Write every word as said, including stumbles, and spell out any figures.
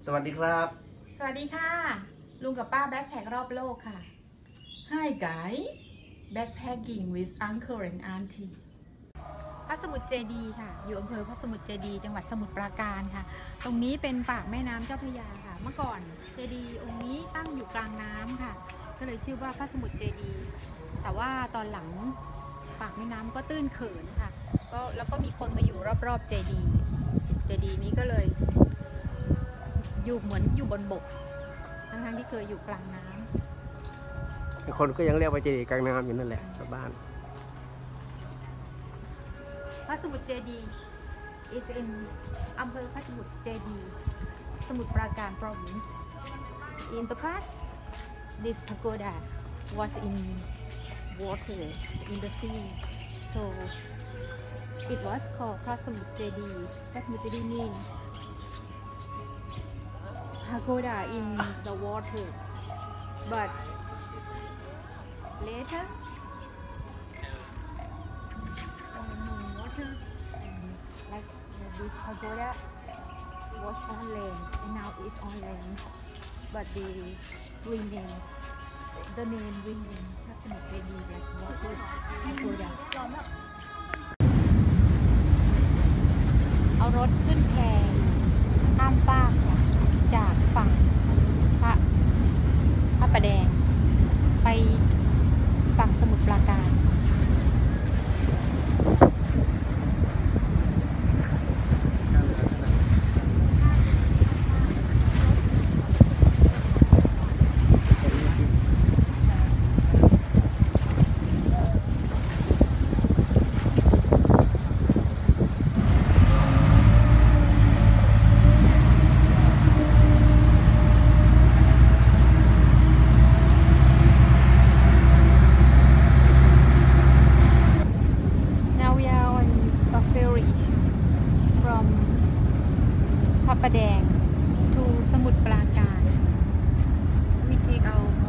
สวัสดีครับสวัสดีค่ะลุงกับป้าแบ็คแพครอบโลกค่ะ Hi guys backpacking with uncle and auntie พระสมุทรเจดีย์ค่ะอยู่อำเภอพระสมุทรเจดีย์จังหวัดสมุทรปราการค่ะตรงนี้เป็นปากแม่น้ำเจ้าพระยาค่ะเมื่อก่อนเจดีย์องค์นี้ตั้งอยู่กลางน้ำค่ะก็เลยชื่อว่าพระสมุทรเจดีย์แต่ว่าตอนหลังปากแม่น้ำก็ตื้นเขินค่ะก็แล้วก็มีคนมาอยู่รอบๆเจดีย์เจดีย์นี้ก็เลยอยู่เหมือนอยู่บนบกทั้งๆที่เคยอยู่กลางน้ำคนก็ยังเรียกว่าเจดีย์กลางน้ำอยู่นั่นแหละชาวบ้านพระสมุทรเจดีย์ is in อำเภอพระสมุทรเจดีย์สมุทรปราการ province in the past this pagoda was in water in the sea so it was called พระสมุทรเจดีย์พระสมุทรเจดีย์ mean pagoda in the water but later water like this pagoda was on land and now it's on land but the remain the name remain พระสมุทรเจดีย์ like water pagoda เอารถขึ้นแพข้ามฟากค่ะจากฝั่งพระพระประแดงไปฝั่งสมุทรปราการพระประแดง to สมุทรปราการ we take our